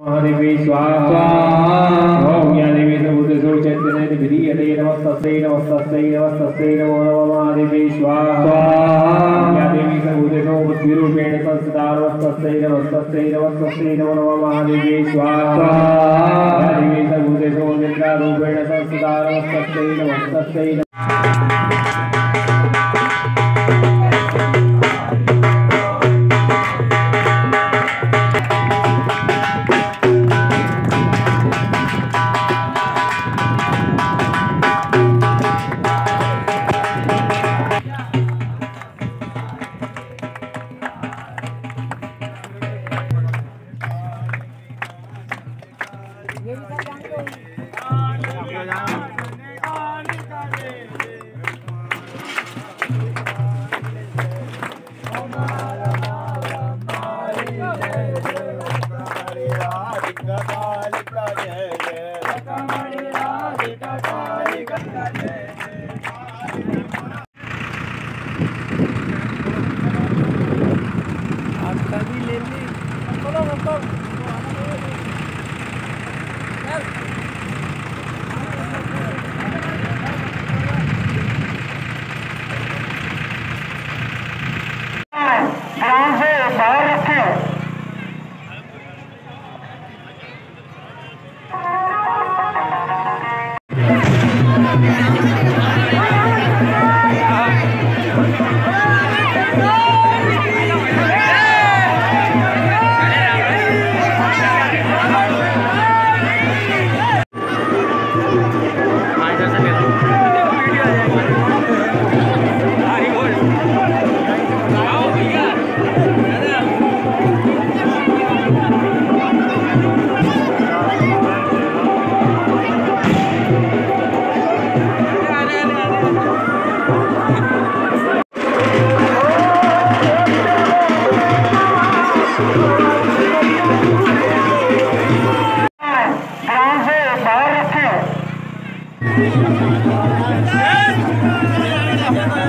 महादेवी स्वाहा। ओम या देवी सर्वभूतेषु चैतन्येन विधीयते नमस्तस्यै नमस्तस्यै नमस्तस्यै नमो नमः महादेवी स्वाहा। या देवी सर्वभूतेषु बुद्धिरूपेण संस्थिता नमस्तस्यै नमस्तस्यै नमस्तस्यै नमो नमः महादेवी स्वाहा। या देवी सर्वभूतेषु निद्रारूपेण संस्थिता नमस्तस्यै नमस्तस्यै Yes!